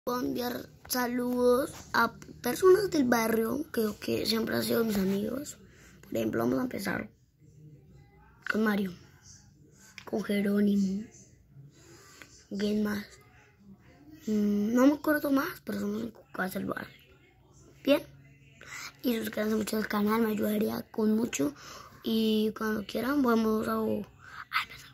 Voy a enviar saludos a personas del barrio que siempre han sido mis amigos. Por ejemplo, vamos a empezar con Mario, con Jerónimo. ¿Quién más? No me acuerdo más, pero somos en casa del barrio. Bien. Y suscríbanse mucho al canal, me ayudaría con mucho. Y cuando quieran, vamos a empezar.